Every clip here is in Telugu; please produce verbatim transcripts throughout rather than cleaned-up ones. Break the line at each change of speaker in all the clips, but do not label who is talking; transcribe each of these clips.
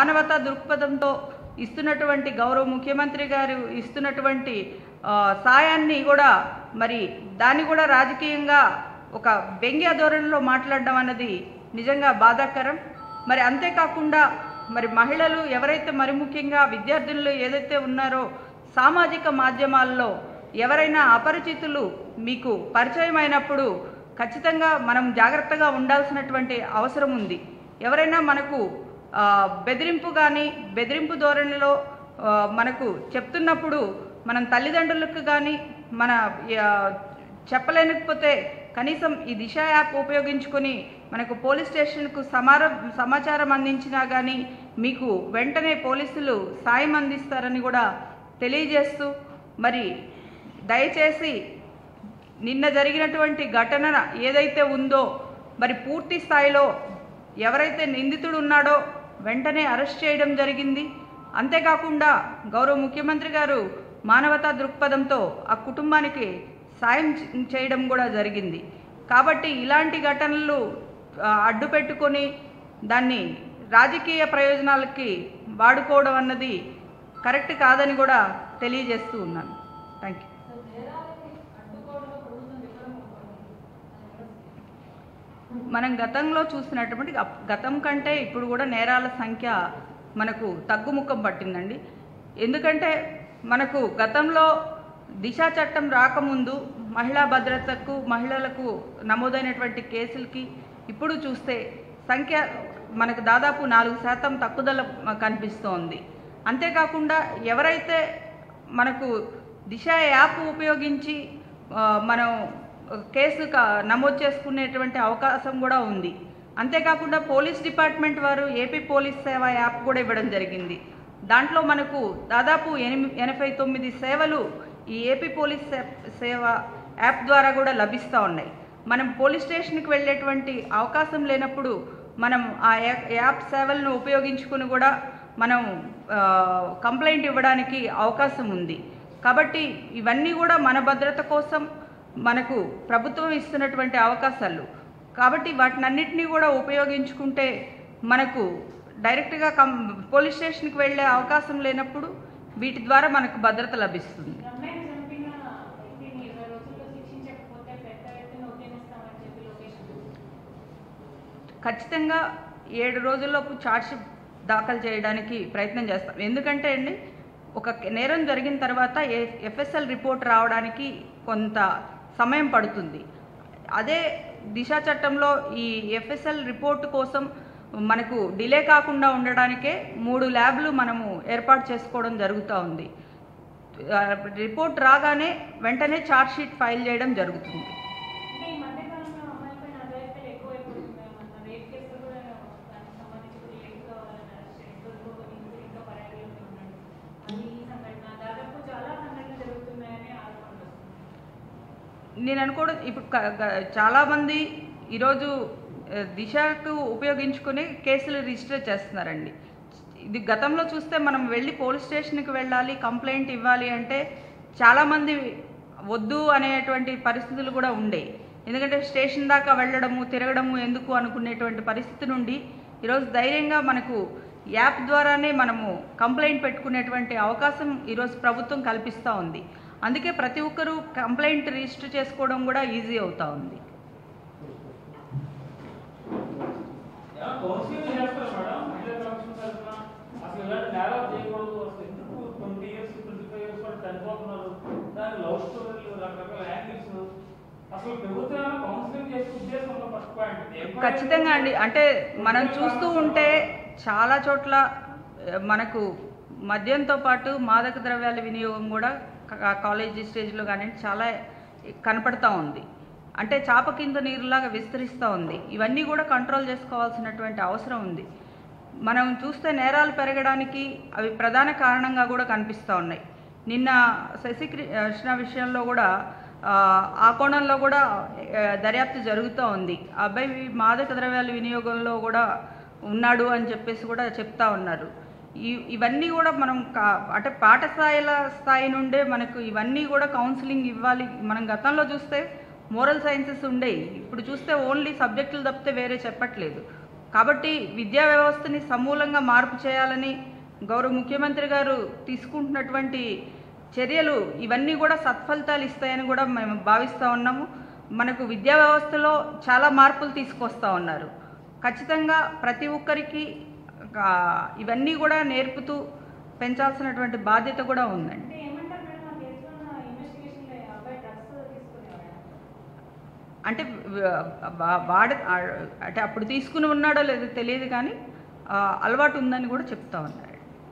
మానవతా దృక్పథంతో ఇస్తున్నటువంటి గౌరవ ముఖ్యమంత్రి గారు ఇస్తున్నటువంటి సాయాన్ని కూడా మరి దాన్ని కూడా రాజకీయంగా ఒక వ్యంగ్య ధోరణిలో మాట్లాడడం అన్నది నిజంగా బాధాకరం. మరి అంతేకాకుండా మరి మహిళలు ఎవరైతే మరి ముఖ్యంగా విద్యార్థులు ఏదైతే ఉన్నారో సామాజిక మాధ్యమాల్లో ఎవరైనా అపరిచితులు మీకు పరిచయం అయినప్పుడు ఖచ్చితంగా మనం జాగ్రత్తగా ఉండాల్సినటువంటి అవసరం ఉంది. ఎవరైనా మనకు బెదిరింపు కానీ బెదిరింపు ధోరణిలో మనకు చెప్తున్నప్పుడు మనం తల్లిదండ్రులకు కానీ మన చెప్పలేకపోతే కనీసం ఈ దిశ యాప్ ఉపయోగించుకొని మనకు పోలీస్ స్టేషన్కు సమార సమాచారం అందించినా కానీ మీకు వెంటనే పోలీసులు సాయం అందిస్తారని కూడా తెలియజేస్తూ మరి దయచేసి నిన్న జరిగినటువంటి ఘటన ఏదైతే ఉందో మరి పూర్తి స్థాయిలో ఎవరైతే నిందితుడు ఉన్నాడో వెంటనే అరెస్ట్ చేయడం జరిగింది. అంతేకాకుండా గౌరవ ముఖ్యమంత్రి గారు మానవతా దృక్పథంతో ఆ కుటుంబానికి సాయం చేయడం కూడా జరిగింది. కాబట్టి ఇలాంటి ఘటనలు అడ్డు పెట్టుకొని దాన్ని రాజకీయ ప్రయోజనాలకి వాడుకోవడం అన్నది కరెక్ట్ కాదని కూడా తెలియజేస్తూ ఉన్నాను. Thank you. మనం గతంలో చూసినటువంటి గతం కంటే ఇప్పుడు కూడా నేరాల సంఖ్య మనకు తగ్గుముఖం పట్టిందండి. ఎందుకంటే మనకు గతంలో దిశా చట్టం రాకముందు మహిళా భద్రతకు మహిళలకు నమోదైనటువంటి కేసులకి ఇప్పుడు చూస్తే సంఖ్య మనకు దాదాపు నాలుగు శాతం తక్కుదల కనిపిస్తోంది. అంతేకాకుండా ఎవరైతే మనకు దిశ యాప్ ఉపయోగించి మనం కేసు నమోదు చేసుకునేటువంటి అవకాశం కూడా ఉంది. అంతేకాకుండా పోలీస్ డిపార్ట్మెంట్ వారు ఏపీ పోలీస్ సేవ యాప్ కూడా ఇవ్వడం జరిగింది. దాంట్లో మనకు దాదాపు ఎనిమిది ఎనభై తొమ్మిది సేవలు ఈ ఏపీ పోలీస్ సేవ యాప్ ద్వారా కూడా లభిస్తూ ఉన్నాయి. మనం పోలీస్ స్టేషన్కి వెళ్ళేటువంటి అవకాశం లేనప్పుడు మనం ఆ యాప్ సేవలను ఉపయోగించుకుని కూడా మనం కంప్లైంట్ ఇవ్వడానికి అవకాశం ఉంది. కాబట్టి ఇవన్నీ కూడా మన భద్రత కోసం మనకు ప్రభుత్వం ఇస్తున్నటువంటి అవకాశాలు. కాబట్టి వాటినన్నిటినీ కూడా ఉపయోగించుకుంటే మనకు డైరెక్ట్గా కం పోలీస్ స్టేషన్కి వెళ్ళే అవకాశం లేనప్పుడు వీటి ద్వారా మనకు భద్రత లభిస్తుంది. ఖచ్చితంగా ఏడు రోజుల్లోపు ఛార్జ్షీట్ దాఖలు చేయడానికి ప్రయత్నం చేస్తాం. ఎందుకంటే అండి ఒక నేరం జరిగిన తర్వాత ఎఫ్ఎస్ఎల్ రిపోర్ట్ రావడానికి కొంత సమయం పడుతుంది. అదే దిశా చట్టంలో ఈ ఎఫ్ఎస్ఎల్ రిపోర్ట్ కోసం మనకు డిలే కాకుండా ఉండడానికే మూడు ల్యాబ్లు మనము ఏర్పాటు చేసుకోవడం జరుగుతూ ఉంది. రిపోర్ట్ రాగానే వెంటనే ఛార్జ్షీట్ ఫైల్ చేయడం జరుగుతుంది. నేను అనుకోవడం ఇప్పుడు చాలామంది ఈరోజు దిశకు ఉపయోగించుకుని కేసులు రిజిస్టర్ చేస్తున్నారండి. ఇది గతంలో చూస్తే మనం వెళ్ళి పోలీస్ స్టేషన్కి వెళ్ళాలి, కంప్లైంట్ ఇవ్వాలి అంటే చాలామంది వద్దు అనేటువంటి పరిస్థితులు కూడా ఉండేవి. ఎందుకంటే స్టేషన్ దాకా వెళ్ళడము తిరగడము ఎందుకు అనుకునేటువంటి పరిస్థితి నుండి ఈరోజు ధైర్యంగా మనకు యాప్ ద్వారానే మనము కంప్లైంట్ పెట్టుకునేటువంటి అవకాశం ఈరోజు ప్రభుత్వం కల్పిస్తూ ఉంది. అందుకే ప్రతి ఒక్కరూ కంప్లైంట్ రిజిస్టర్ చేసుకోవడం కూడా ఈజీ అవుతా ఉంది. ఖచ్చితంగా అండి. అంటే మనం చూస్తూ ఉంటే చాలా చోట్ల మనకు మద్యంతో పాటు మాదక ద్రవ్యాల వినియోగం కూడా కాలేజీ స్టేజ్లో కానీ చాలా కనపడతా ఉంది. అంటే చాప కింద నీరులాగా విస్తరిస్తూ ఉంది. ఇవన్నీ కూడా కంట్రోల్ చేసుకోవాల్సినటువంటి అవసరం ఉంది. మనం చూస్తే నేరాలు పెరగడానికి అవి ప్రధాన కారణంగా కూడా కనిపిస్తూ ఉన్నాయి. నిన్న శశికృష్ణ విషయంలో కూడా ఆ కోణంలో కూడా దర్యాప్తు జరుగుతూ ఉంది. ఆ అబ్బాయి మాదక ద్రవ్యాల వినియోగంలో కూడా ఉన్నాడు అని చెప్పేసి కూడా చెప్తా ఉన్నారు. ఈ ఇవన్నీ కూడా మనం అంటే పాఠశాల స్థాయి నుండే మనకు ఇవన్నీ కూడా కౌన్సిలింగ్ ఇవ్వాలి. మనం గతంలో చూస్తే మోరల్ సైన్సెస్ ఉండేవి, ఇప్పుడు చూస్తే ఓన్లీ సబ్జెక్టులు తప్పితే వేరే చెప్పట్లేదు. కాబట్టి విద్యా వ్యవస్థని సమూలంగా మార్పు చేయాలని గౌరవ ముఖ్యమంత్రి గారు తీసుకుంటున్నటువంటి చర్యలు ఇవన్నీ కూడా సత్ఫలితాలు ఇస్తాయని కూడా మేము భావిస్తూ ఉన్నాము. మనకు విద్యా వ్యవస్థలో చాలా మార్పులు తీసుకొస్తూ ఉన్నారు. ఖచ్చితంగా ప్రతి ఒక్కరికి ఇవన్నీ కూడా నేర్పుతూ పెంచాల్సినటువంటి బాధ్యత కూడా ఉందండి. అంటే వాడ అంటే అప్పుడు తీసుకుని ఉన్నాడో లేదో తెలియదు, కానీ అలవాటు ఉందని కూడా చెప్తా ఉన్నారు.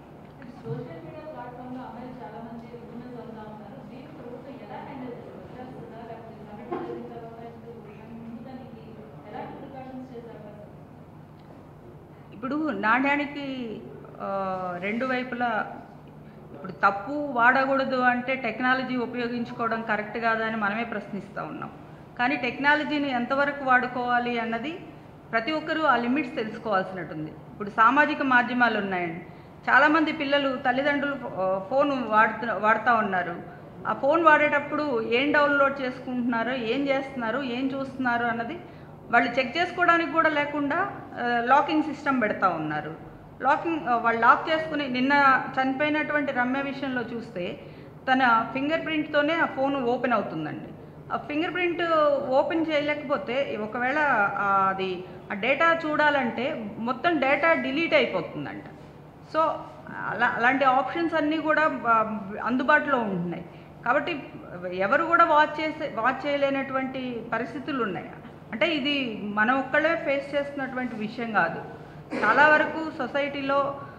ఇప్పుడు నాణ్యానికి రెండు వైపులా ఇప్పుడు తప్పు వాడకూడదు అంటే టెక్నాలజీ ఉపయోగించుకోవడం కరెక్ట్ కాదని మనమే ప్రశ్నిస్తూ ఉన్నాం. కానీ టెక్నాలజీని ఎంతవరకు వాడుకోవాలి అన్నది ప్రతి ఒక్కరూ ఆ లిమిట్స్ తెలుసుకోవాల్సినట్టుంది. ఇప్పుడు సామాజిక మాధ్యమాలు ఉన్నాయండి. చాలామంది పిల్లలు తల్లిదండ్రులు ఫోన్ వాడుతూ వాడుతూ ఉన్నారు. ఆ ఫోన్ వాడేటప్పుడు ఏం డౌన్లోడ్ చేసుకుంటున్నారో, ఏం చేస్తున్నారు, ఏం చూస్తున్నారు అన్నది వాళ్ళు చెక్ చేసుకోవడానికి కూడా లేకుండా లాకింగ్ సిస్టమ్ పెడతా ఉన్నారు. లాకింగ్ వాళ్ళు లాక్ చేసుకుని నిన్న చనిపోయినటువంటి రమ్య విషయంలో చూస్తే తన ఫింగర్ ప్రింట్తోనే ఆ ఫోన్ ఓపెన్ అవుతుందండి. ఆ ఫింగర్ ప్రింట్ ఓపెన్ చేయలేకపోతే ఒకవేళ అది ఆ డేటా చూడాలంటే మొత్తం డేటా డిలీట్ అయిపోతుందంట. సో అలా అలాంటి ఆప్షన్స్ అన్నీ కూడా అందుబాటులో ఉంటున్నాయి. కాబట్టి ఎవరు కూడా వాచ్ చేసే వాచ్ చేయలేనటువంటి పరిస్థితులు ఉన్నాయి. అంటే ఇది మనం ఒక్కళ్ళే ఫేస్ చేస్తున్నటువంటి విషయం కాదు. చాలా వరకు సొసైటీలో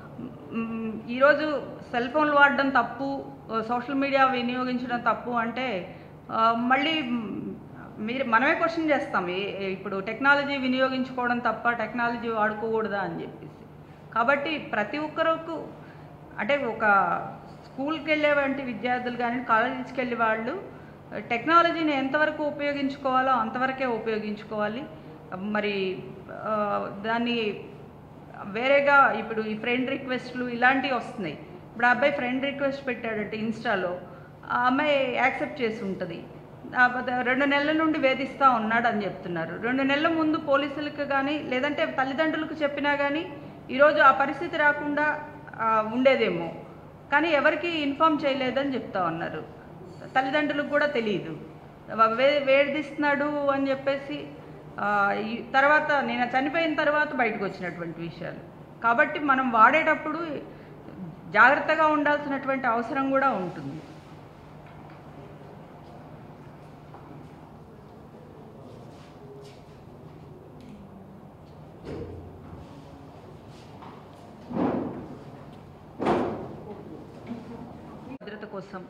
ఈరోజు సెల్ ఫోన్లు వాడడం తప్పు, సోషల్ మీడియా వినియోగించడం తప్పు అంటే మళ్ళీ మీరు మనమే క్వశ్చన్ చేస్తాం, ఇప్పుడు టెక్నాలజీ వినియోగించుకోవడం తప్ప, టెక్నాలజీ వాడుకోకూడదా అని చెప్పేసి. కాబట్టి ప్రతి ఒక్కరికి అంటే ఒక స్కూల్కి వెళ్ళేవంటి విద్యార్థులు కానీ కాలేజీస్కి వెళ్ళే వాళ్ళు టెక్నాలజీని ఎంతవరకు ఉపయోగించుకోవాలో అంతవరకే ఉపయోగించుకోవాలి. మరి దాన్ని వేరేగా ఇప్పుడు ఈ ఫ్రెండ్ రిక్వెస్ట్లు ఇలాంటివి వస్తున్నాయి. ఇప్పుడు ఆ అబ్బాయి ఫ్రెండ్ రిక్వెస్ట్ పెట్టాడంటే ఇన్స్టాలో, ఆ అమ్మాయి యాక్సెప్ట్ చేసి ఉంటుంది. రెండు నెలల నుండి వేధిస్తూ ఉన్నాడు అని చెప్తున్నారు. రెండు నెలల ముందు పోలీసులకు కానీ లేదంటే తల్లిదండ్రులకు చెప్పినా కానీ ఈరోజు ఆ పరిస్థితి రాకుండా ఉండేదేమో, కానీ ఎవరికి ఇన్ఫామ్ చేయలేదని చెప్తా ఉన్నారు. తల్లిదండ్రులకు కూడా తెలియదు, వే వేధిస్తున్నాడు అని చెప్పేసి తర్వాత నేను చనిపోయిన తర్వాత బయటకు వచ్చినటువంటి విషయాలు. కాబట్టి మనం వాడేటప్పుడు జాగ్రత్తగా ఉండాల్సినటువంటి అవసరం కూడా ఉంటుంది. భద్రత కోసం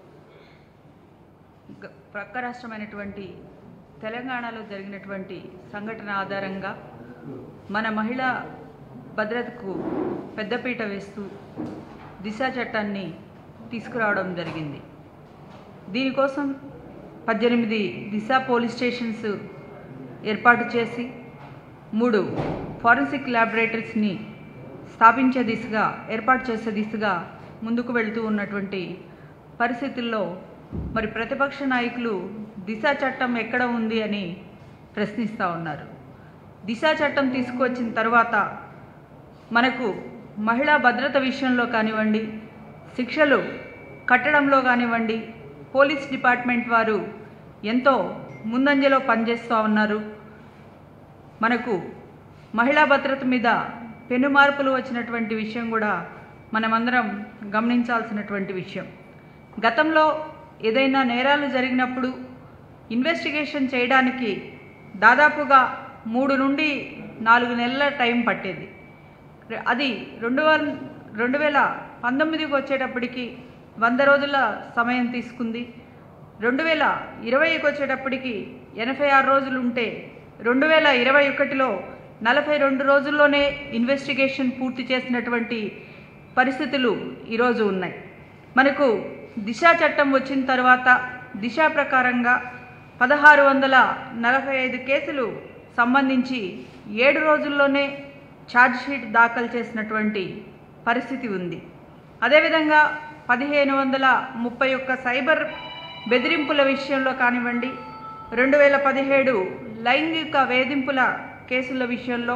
ప్రక్క రాష్ట్రమైనటువంటి తెలంగాణలో జరిగినటువంటి సంఘటన ఆధారంగా మన మహిళా భద్రతకు పెద్దపీట వేస్తూ దిశ చట్టాన్ని తీసుకురావడం జరిగింది. దీనికోసం పద్దెనిమిది దిశ పోలీస్ స్టేషన్స్ ఏర్పాటు చేసి మూడు ఫారెన్సిక్ ల్యాబొరేటరీస్ని స్థాపించే దిశగా ఏర్పాటు చేసే దిశగా ముందుకు వెళుతూ ఉన్నటువంటి పరిస్థితుల్లో మరి ప్రతిపక్ష నాయకులు దిశ చట్టం ఎక్కడ ఉంది అని ప్రశ్నిస్తూ ఉన్నారు. దిశ చట్టం తీసుకువచ్చిన తర్వాత మనకు మహిళా భద్రత విషయంలో కానివ్వండి, శిక్షలు కట్టడంలో కానివ్వండి, పోలీస్ డిపార్ట్మెంట్ వారు ఎంతో ముందంజలో పనిచేస్తూ ఉన్నారు. మనకు మహిళా భద్రత మీద పెను మార్పులు వచ్చినటువంటి విషయం కూడా మనమందరం గమనించాల్సినటువంటి విషయం. గతంలో ఏదైనా నేరాలు జరిగినప్పుడు ఇన్వెస్టిగేషన్ చేయడానికి దాదాపుగా మూడు నుండి నాలుగు నెలల టైం పట్టేది. అది రెండు వేల రెండు వేల పంతొమ్మిదికి వచ్చేటప్పటికి వంద రోజుల సమయం తీసుకుంది. రెండు వేల ఇరవైకి వచ్చేటప్పటికి ఎనభై ఆరు రోజులు ఉంటే రెండు వేల ఇరవై ఒకటిలో నలభై రెండు రోజుల్లోనే ఇన్వెస్టిగేషన్ పూర్తి చేసినటువంటి పరిస్థితులు ఈరోజు ఉన్నాయి. మనకు దిశ చట్టం వచ్చిన తర్వాత దిశ ప్రకారంగా పదహారు వందల నలభై ఐదు కేసులు సంబంధించి ఏడు రోజుల్లోనే ఛార్జ్షీట్ దాఖలు చేసినటువంటి పరిస్థితి ఉంది. అదేవిధంగా పదిహేను వందల ముప్పై ఒక్క సైబర్ బెదిరింపుల విషయంలో కానివ్వండి, రెండు వేల పదిహేడు లైంగిక వేధింపుల కేసుల విషయంలో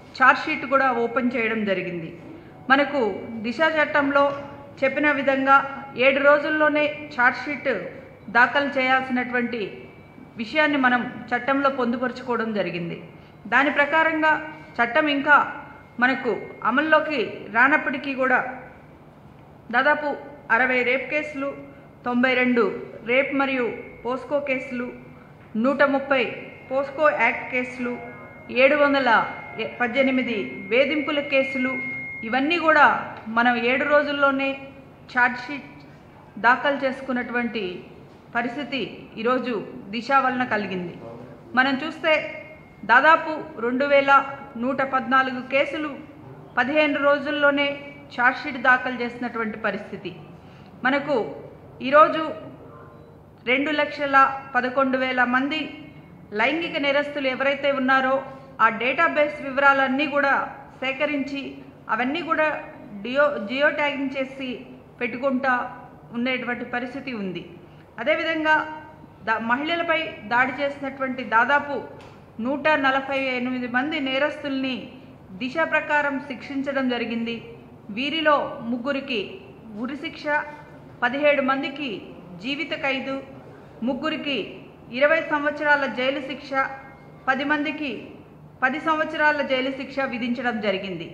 ఛార్జ్షీట్ కూడా ఓపెన్ చేయడం జరిగింది. మనకు దిశ చట్టంలో చెప్పిన విధంగా ఏడు రోజుల్లోనే ఛార్జ్షీట్ దాఖలు చేయాల్సినటువంటి విషయాన్ని మనం చట్టంలో పొందుపరుచుకోవడం జరిగింది. దాని ప్రకారంగా చట్టం ఇంకా మనకు అమల్లోకి రానప్పటికీ కూడా దాదాపు అరవై రేప్ కేసులు, తొంభై రెండు రేప్ మరియు పోస్కో కేసులు, నూట ముప్పై పోస్కో యాక్ట్ కేసులు, ఏడు వందల పద్దెనిమిది వేధింపుల కేసులు, ఇవన్నీ కూడా మనం ఏడు రోజుల్లోనే ఛార్జ్షీట్ దాఖలు చేసుకున్నటువంటి పరిస్థితి ఈరోజు దిశ వలన కలిగింది. మనం చూస్తే దాదాపు రెండు వేల నూట పద్నాలుగు కేసులు పదిహేను రోజుల్లోనే ఛార్జ్షీట్ దాఖలు చేసినటువంటి పరిస్థితి. మనకు ఈరోజు రెండు లక్షల పదకొండు వేల మంది లైంగిక నేరస్తులు ఎవరైతే ఉన్నారో ఆ డేటాబేస్ వివరాలన్నీ కూడా సేకరించి అవన్నీ కూడా డియో జియో ట్యాగింగ్ చేసి పెట్టుకుంటా ఉండేటువంటి పరిస్థితి ఉంది. అదేవిధంగా దా మహిళలపై దాడి చేసినటువంటి దాదాపు నూట నలభై ఎనిమిది మంది నేరస్తుల్ని దిశ ప్రకారం శిక్షించడం జరిగింది. వీరిలో ముగ్గురికి ఉరిశిక్ష, పదిహేడు మందికి జీవిత ఖైదు, ముగ్గురికి ఇరవై సంవత్సరాల జైలు శిక్ష, పది మందికి పది సంవత్సరాల జైలు శిక్ష విధించడం జరిగింది.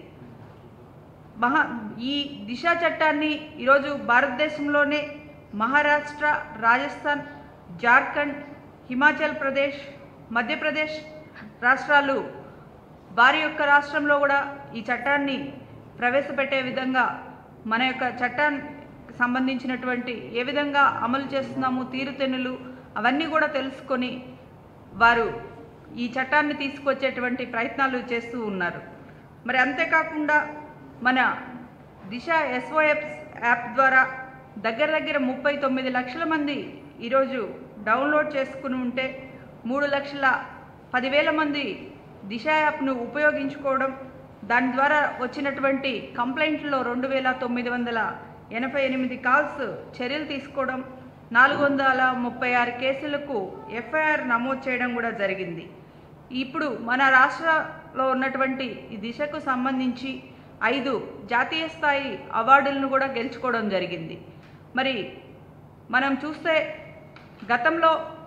మహా ఈ దిశ చట్టాన్ని ఈరోజు భారతదేశంలోనే మహారాష్ట్ర, రాజస్థాన్, జార్ఖండ్, హిమాచల్ ప్రదేశ్, మధ్యప్రదేశ్ రాష్ట్రాలు వారి యొక్క రాష్ట్రంలో కూడా ఈ చట్టాన్ని ప్రవేశపెట్టే విధంగా మన యొక్క చట్టానికి సంబంధించినటువంటి ఏ విధంగా అమలు చేస్తున్నాము తీరుతెన్నులు అవన్నీ కూడా తెలుసుకొని వారు ఈ చట్టాన్ని తీసుకొచ్చేటువంటి ప్రయత్నాలు చేస్తూ ఉన్నారు. మరి అంతేకాకుండా మన దిశ ఎస్ఓఎఫ్ యాప్ ద్వారా దగ్గర దగ్గర ముప్పై తొమ్మిది లక్షల మంది ఈరోజు డౌన్లోడ్ చేసుకుని ఉంటే మూడు లక్షల పదివేల మంది దిశ యాప్ను ఉపయోగించుకోవడం, దాని ద్వారా వచ్చినటువంటి కంప్లైంట్లో రెండు వేల తొమ్మిది వందల ఎనభై ఎనిమిది కాల్స్ చర్యలు తీసుకోవడం, నాలుగు వందల ముప్పై ఆరు కేసులకు ఎఫ్ఐఆర్ నమోదు చేయడం కూడా జరిగింది. ఇప్పుడు మన రాష్ట్రంలో ఉన్నటువంటి ఈ దిశకు సంబంధించి ఐదు జాతీయ స్థాయి అవార్డులను కూడా గెలుచుకోవడం జరిగింది. మరి మనం చూస్తే గతంలో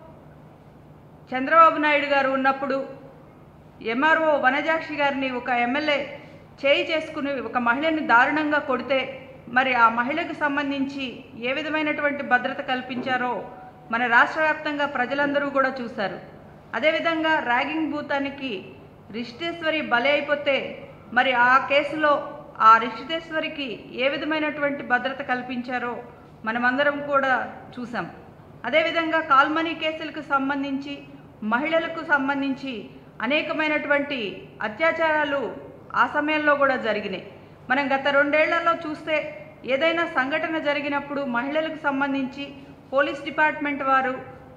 చంద్రబాబు నాయుడు గారు ఉన్నప్పుడు ఎంఆర్ఓ వనజాక్షి గారిని ఒక ఎమ్మెల్యే చేయి చేసుకుని ఒక మహిళని దారుణంగా కొడితే మరి ఆ మహిళకు సంబంధించి ఏ విధమైనటువంటి భద్రత కల్పించారో మన రాష్ట్ర వ్యాప్తంగా ప్రజలందరూ కూడా చూశారు. అదేవిధంగా ర్యాగింగ్ భూతానికి రిషితేశ్వరి బలి అయిపోతే మరి ఆ కేసులో ఆ రిషితేశ్వరికి ఏ విధమైనటువంటి భద్రత కల్పించారో మనమందరం కూడా చూసాం. అదేవిధంగా కాల్మనీ కేసులకు సంబంధించి మహిళలకు సంబంధించి అనేకమైనటువంటి అత్యాచారాలు ఆ సమయంలో కూడా జరిగినాయి. మనం గత రెండేళ్లలో చూస్తే ఏదైనా సంఘటన జరిగినప్పుడు మహిళలకు సంబంధించి పోలీస్ డిపార్ట్మెంట్ వారు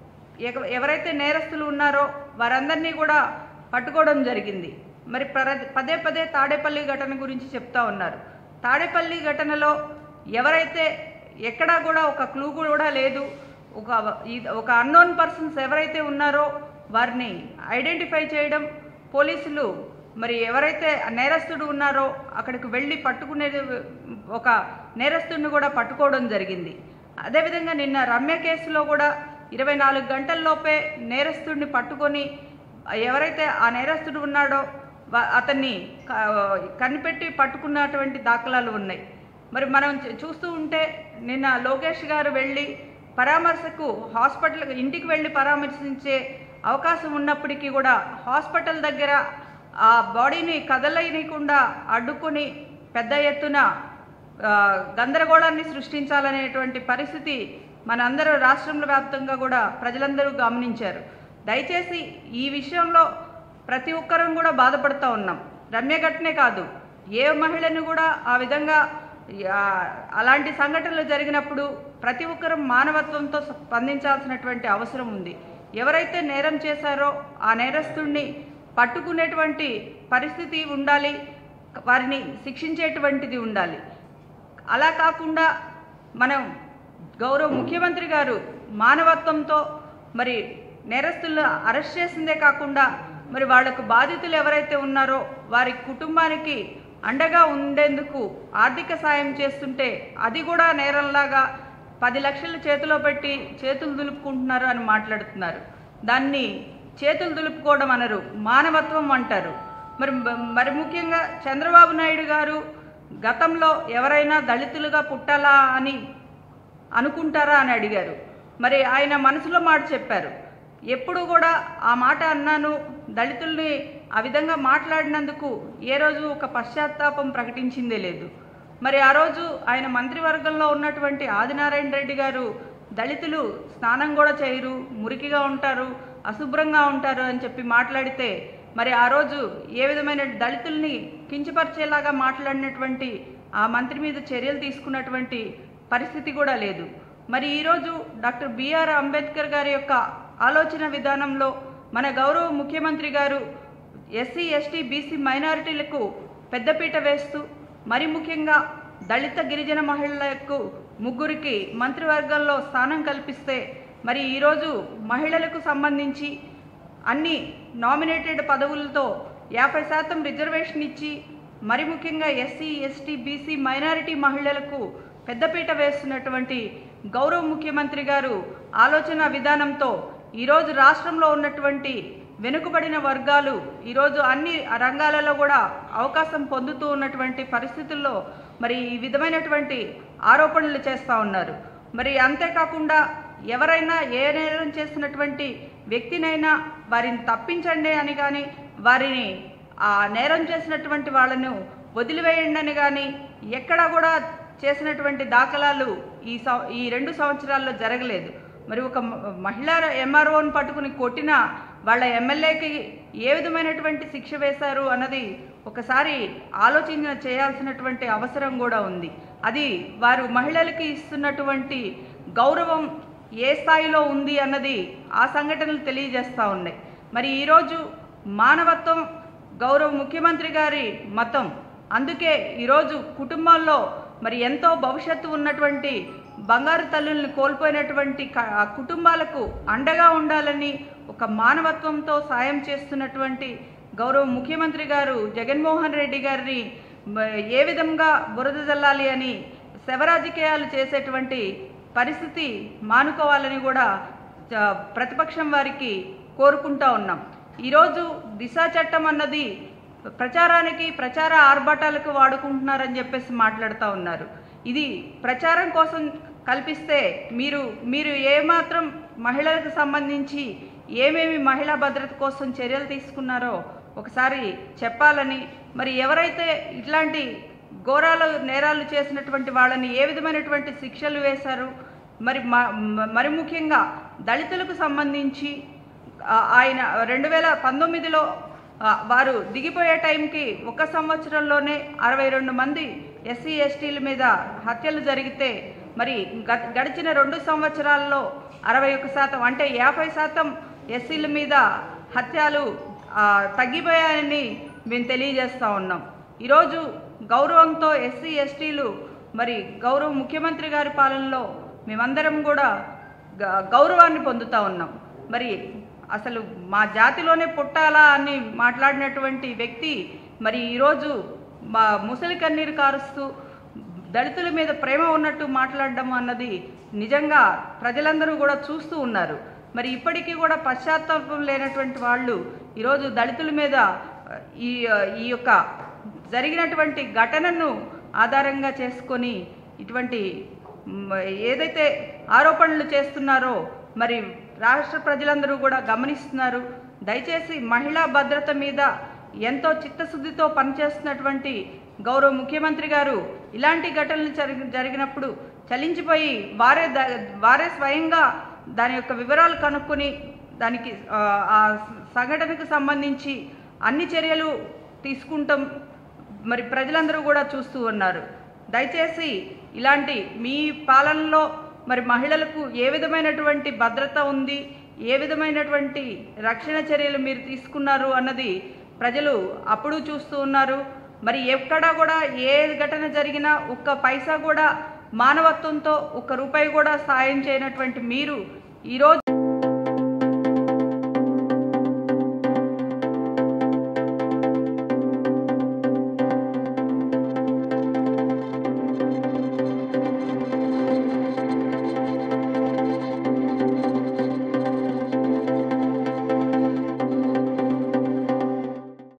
ఎవరైతే నేరస్తులు ఉన్నారో వారందరినీ కూడా పట్టుకోవడం జరిగింది. మరి పదే పదే తాడేపల్లి ఘటన గురించి చెప్తా ఉన్నారు. తాడేపల్లి ఘటనలో ఎవరైతే ఎక్కడా కూడా ఒక క్లూ కూడా లేదు, ఒక ఒక అన్నోన్ పర్సన్స్ ఎవరైతే ఉన్నారో వారిని ఐడెంటిఫై చేయడం, పోలీసులు మరి ఎవరైతే నేరస్తుడు ఉన్నారో అక్కడికి వెళ్ళి పట్టుకునే ఒక నేరస్తుడిని కూడా పట్టుకోవడం జరిగింది. అదేవిధంగా నిన్న రమ్య కేసులో కూడా ఇరవై నాలుగు గంటల్లోపే నేరస్తుడిని పట్టుకొని ఎవరైతే ఆ నేరస్తుడు ఉన్నాడో అతన్ని కనిపెట్టి పట్టుకున్నటువంటి దాఖలాలు ఉన్నాయి. మరి మనం చూస్తూ ఉంటే నిన్న లోకేష్ గారు వెళ్ళి పరామర్శకు హాస్పిటల్ ఇంటికి వెళ్ళి పరామర్శించే అవకాశం ఉన్నప్పటికీ కూడా హాస్పిటల్ దగ్గర ఆ బాడీని కదలనీయకుండా అడ్డుకొని పెద్ద ఎత్తున గందరగోళాన్ని సృష్టించాలనేటువంటి పరిస్థితి మనందరూ రాష్ట్రంలో వ్యాప్తంగా కూడా ప్రజలందరూ గమనించారు. దయచేసి ఈ విషయంలో ప్రతి ఒక్కరం కూడా బాధపడుతూ ఉన్నాం. రమ్య ఘటనే కాదు, ఏ మహిళను కూడా ఆ విధంగా అలాంటి సంఘటనలు జరిగినప్పుడు ప్రతి ఒక్కరూ మానవత్వంతో స్పందించాల్సినటువంటి అవసరం ఉంది. ఎవరైతే నేరం చేశారో ఆ నేరస్తుడిని పట్టుకునేటువంటి పరిస్థితి ఉండాలి, వారిని శిక్షించేటువంటిది ఉండాలి. అలా కాకుండా మనం గౌరవ ముఖ్యమంత్రి గారు మానవత్వంతో మరి నేరస్తులను అరెస్ట్ చేసిందే కాకుండా మరి వాళ్లకు బాధితులు ఎవరైతే ఉన్నారో వారి కుటుంబానికి అండగా ఉండేందుకు ఆర్థిక సాయం చేస్తుంటే అది కూడా నేరంలాగా పది లక్షల చేతిలో పెట్టి చేతులు దులుపుకుంటున్నారు అని మాట్లాడుతున్నారు. దాన్ని చేతులు దులుపుకోవడం అనరు, మానవత్వం అంటారు. మరి మరి ముఖ్యంగా చంద్రబాబు నాయుడు గారు గతంలో ఎవరైనా దళితులుగా పుట్టాలా అని అనుకుంటారా అని అడిగారు. మరి ఆయన మనసులో మాట చెప్పారు. ఎప్పుడు కూడా ఆ మాట అన్నాను, దళితుల్ని ఆ విధంగా మాట్లాడినందుకు ఏ రోజు ఒక పశ్చాత్తాపం ప్రకటించిందే లేదు. మరి ఆ రోజు ఆయన మంత్రివర్గంలో ఉన్నటువంటి ఆదినారాయణ రెడ్డి గారు దళితులు స్నానం కూడా చేయరు, మురికిగా ఉంటారు, అశుభ్రంగా ఉంటారు అని చెప్పి మాట్లాడితే మరి ఆ రోజు ఏ విధమైన దళితుల్ని కించపరిచేలాగా మాట్లాడినటువంటి ఆ మంత్రి మీద చర్యలు తీసుకున్నటువంటి పరిస్థితి కూడా లేదు. మరి ఈరోజు డాక్టర్ బిఆర్ అంబేద్కర్ గారి యొక్క ఆలోచన విధానంలో మన గౌరవ ముఖ్యమంత్రి గారు ఎస్సీ ఎస్టీ బీసీ మైనారిటీలకు పెద్దపీట వేస్తూ మరి ముఖ్యంగా దళిత గిరిజన మహిళలకు ముగ్గురికి మంత్రివర్గంలో స్థానం కల్పిస్తే మరి ఈరోజు మహిళలకు సంబంధించి అన్ని నామినేటెడ్ పదవులతో యాభై శాతం రిజర్వేషన్ ఇచ్చి మరి ముఖ్యంగా ఎస్సీ ఎస్టీ బీసీ మైనారిటీ మహిళలకు పెద్దపీట వేస్తున్నటువంటి గౌరవ ముఖ్యమంత్రి గారు ఆలోచన విధానంతో ఈరోజు రాష్ట్రంలో ఉన్నటువంటి వెనుకబడిన వర్గాలు ఈరోజు అన్ని రంగాలలో కూడా అవకాశం పొందుతూ ఉన్నటువంటి పరిస్థితుల్లో మరి ఈ విధమైనటువంటి ఆరోపణలు చేస్తూ ఉన్నారు. మరి అంతేకాకుండా ఎవరైనా ఏ నేరం చేసినటువంటి వ్యక్తినైనా వారిని తప్పించండి అని కానీ వారిని ఆ నేరం చేసినటువంటి వాళ్ళను వదిలివేయండి అని కానీ ఎక్కడా కూడా చేసినటువంటి దాఖలాలు ఈ ఈ రెండు సంవత్సరాల్లో జరగలేదు. మరి ఒక మహిళా ఎంఆర్ఓని పట్టుకుని కొట్టిన వాళ్ళ ఎమ్మెల్యేకి ఏ విధమైనటువంటి శిక్ష వేశారు అన్నది ఒకసారి ఆలోచన చేయాల్సినటువంటి అవసరం కూడా ఉంది. అది వారు మహిళలకి ఇస్తున్నటువంటి గౌరవం ఏ స్థాయిలో ఉంది అన్నది ఆ సంఘటనలు తెలియజేస్తూ ఉన్నాయి. మరి ఈరోజు మానవత్వం గౌరవ ముఖ్యమంత్రి గారి మతం. అందుకే ఈరోజు కుటుంబాల్లో మరి ఎంతో భవిష్యత్తు ఉన్నటువంటి బంగారు తల్లుల్ని కోల్పోయినటువంటి కుటుంబాలకు అండగా ఉండాలని ఒక మానవత్వంతో సాయం చేస్తున్నటువంటి గౌరవ ముఖ్యమంత్రి గారు జగన్మోహన్ రెడ్డి గారిని ఏ విధంగా బురద జల్లాలి అని శవరాజకీయాలు చేసేటువంటి పరిస్థితి మానుకోవాలని కూడా ప్రతిపక్షం వారికి కోరుకుంటా ఉన్నాం. ఈరోజు దిశా చట్టం అన్నది ప్రచారానికి ప్రచార ఆర్భాటాలకు వాడుకుంటున్నారని చెప్పేసి మాట్లాడుతూ ఉన్నారు. ఇది ప్రచారం కోసం కల్పిస్తే మీరు మీరు ఏమాత్రం మహిళలకు సంబంధించి ఏమేమి మహిళా భద్రత కోసం చర్యలు తీసుకున్నారో ఒకసారి చెప్పాలని, మరి ఎవరైతే ఇట్లాంటి ఘోరాలు నేరాలు చేసినటువంటి వాళ్ళని ఏ విధమైనటువంటి శిక్షలు వేశారు, మరి మరి ముఖ్యంగా దళితులకు సంబంధించి ఆయన రెండు వేల పంతొమ్మిదిలో వారు దిగిపోయే టైంకి ఒక సంవత్సరంలోనే అరవై రెండు మంది ఎస్సీ ఎస్టీల మీద హత్యలు జరిగితే మరి గడిచిన రెండు సంవత్సరాల్లో అరవై ఒక్క శాతం అంటే యాభై శాతం ఎస్సీల మీద హత్యలు తగ్గిపోయాయని మేము తెలియజేస్తూ ఉన్నాం. ఈరోజు గౌరవంతో ఎస్సీ ఎస్టీలు మరి గౌరవ ముఖ్యమంత్రి గారి పాలనలో మేమందరం కూడా గౌరవాన్ని పొందుతూ ఉన్నాం. మరి అసలు మా జాతిలోనే పుట్టాలా అని మాట్లాడినటువంటి వ్యక్తి మరి ఈరోజు మా ముసలి కన్నీరు కారుస్తూ దళితుల మీద ప్రేమ ఉన్నట్టు మాట్లాడడం అన్నది నిజంగా ప్రజలందరూ కూడా చూస్తూ ఉన్నారు. మరి ఇప్పటికీ కూడా పశ్చాత్తాపం లేనటువంటి వాళ్ళు ఈరోజు దళితుల మీద ఈ ఈ యొక్క జరిగినటువంటి ఘటనను ఆధారంగా చేసుకొని ఇటువంటి ఏదైతే ఆరోపణలు చేస్తున్నారో మరి రాష్ట్ర ప్రజలందరూ కూడా గమనిస్తున్నారు. దయచేసి మహిళా భద్రత మీద ఎంతో చిత్తశుద్ధితో పనిచేస్తున్నటువంటి గౌరవ ముఖ్యమంత్రి గారు ఇలాంటి ఘటనలు జరిగి జరిగినప్పుడు చలించిపోయి వారే వారే స్వయంగా దాని యొక్క వివరాలు కనుక్కొని దానికి ఆ సంఘటనకు సంబంధించి అన్ని చర్యలు తీసుకుంటాం మరి ప్రజలందరూ కూడా చూస్తూ ఉన్నారు. దయచేసి ఇలాంటి మీ పాలనలో మరి మహిళలకు ఏ విధమైనటువంటి భద్రత ఉంది, ఏ విధమైనటువంటి రక్షణ చర్యలు మీరు తీసుకున్నారు అన్నది ప్రజలు అప్పుడు చూస్తూ ఉన్నారు. మరి ఎక్కడా కూడా ఏ ఘటన జరిగినా ఒక్క పైసా కూడా మానవత్వంతో ఒక్క రూపాయి కూడా సాయం చేయనటువంటి మీరు ఈరోజు